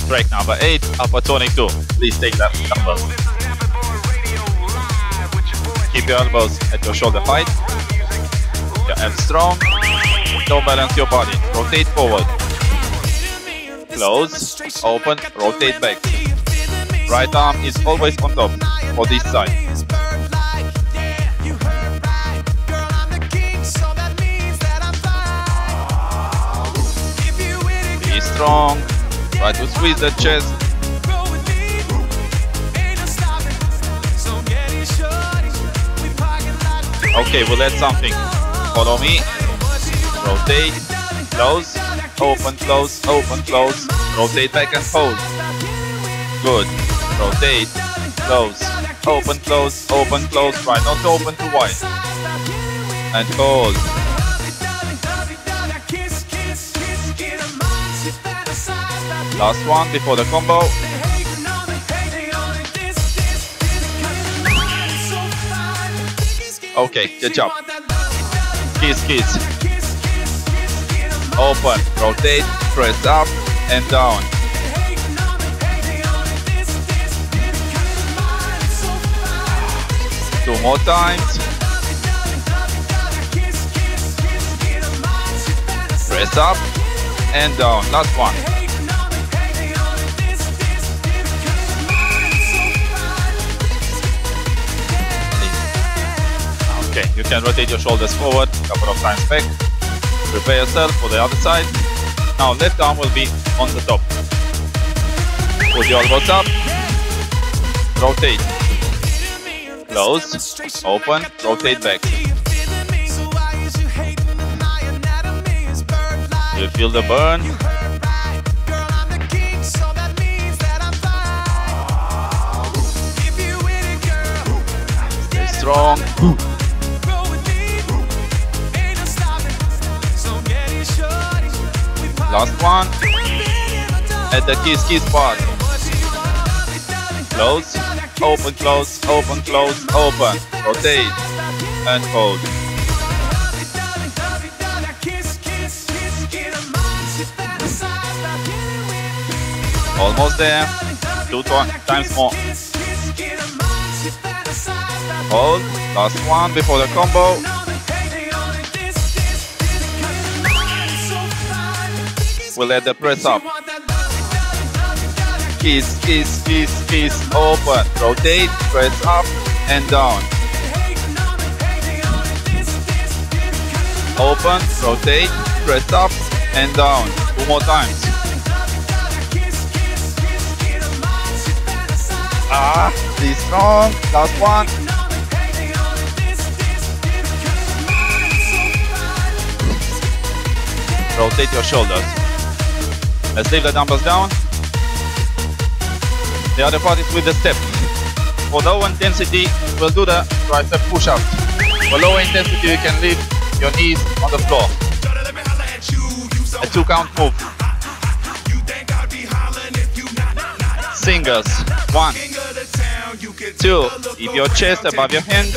Track number 8, upper tonic 2. Please take that number. Keep your elbows at your shoulder height. Your abs strong. Don't balance your body. Rotate forward. Close, open, rotate back. Right arm is always on top for this side. Be strong. Try to squeeze the chest. Okay, we'll add something. Follow me. Rotate, close, open, close, open, close. Rotate back and hold. Good. Rotate, close, open, close, open, close. Try not to open too wide. And hold. Last one before the combo. Okay, good job. Kiss, kiss. Open, rotate, press up and down. Two more times. Press up and down. Last one. Okay, you can rotate your shoulders forward a couple of times back. Prepare yourself for the other side. Now left arm will be on the top. Put your elbows up. Rotate. Close. Open. Rotate back. You feel the burn. Stay strong. Last one. At the kiss kiss part. Close, open, close, open, close, open. Rotate and hold. Almost there. 2 times more. Hold. Last one before the combo. We'll add the press up. Kiss, kiss, kiss, kiss, open. Rotate, press up and down. Open, rotate, press up and down. 2 more times. Be strong. Last one. Rotate your shoulders. Let's leave the dumbbells down. The other part is with the step. For low intensity, we'll do the tricep push-up. For low intensity, you can leave your knees on the floor. A 2 count move. Singles. 1, 2. Keep your chest above your hands.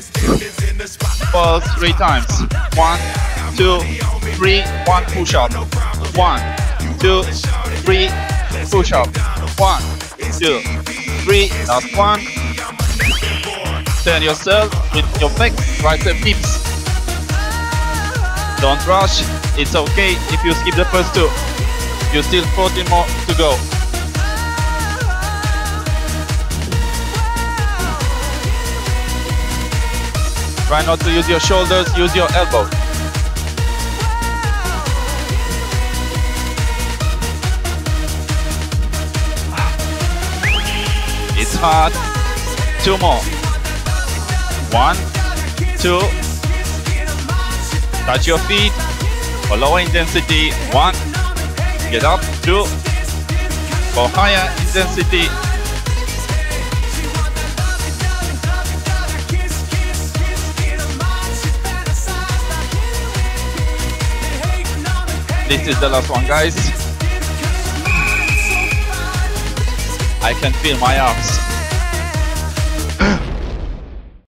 Pulse 3 times. 1, 2, 3. 1 push-up. 1, 2, 3. Push-up. 1, 2, 3. Last one. Turn yourself with your back, tricep dips. Don't rush. It's okay if you skip the first 2. You still 14 more to go. Try not to use your shoulders, use your elbow. It's hard. 2 more. 1, 2. Touch your feet. For lower intensity. 1. Get up. 2. For higher intensity. This is the last one, guys. I can feel my arms.